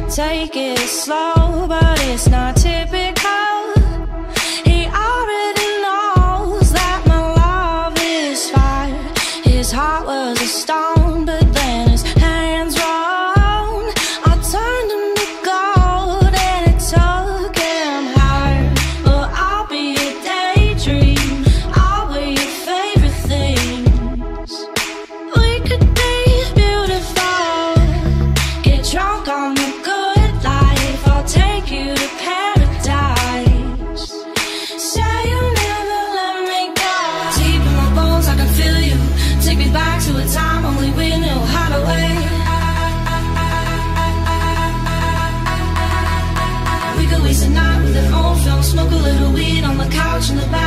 Take it slow, but it's not typical. He already knows that my love is fire. His heart was a stone, but then his hands rolled. I turned him to gold and it took him higher. But I'll be a daydream, I'll wear your favorite things. We could be beautiful, get drunk on the good life. I'll take you to paradise. Say you'll never let me go. Deep in my bones I can feel you. Take me back to a time only we knew how to wait. We could waste a night with an old film, smoke a little weed on the couch in the back.